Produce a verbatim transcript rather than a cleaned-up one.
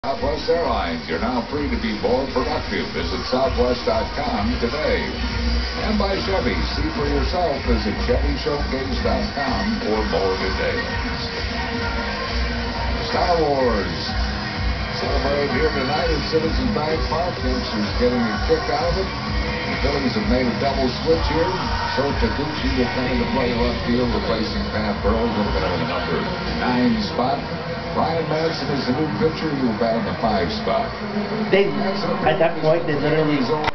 Southwest Airlines, you're now free to be more productive. Visit southwest dot com today. And by Chevy, see for yourself. Visit chevy showcase dot com for more details. Star Wars. Celebrate here tonight at Citizens Bank Park. Youngsters getting a kick out of it. The Phillies have made a double switch here. So Taguchi will come into play left field, replacing Pat Burrows. Looking at the number nine spot. Ryan Madson is the new pitcher. He will bat in the five spot. They, at that point, they literally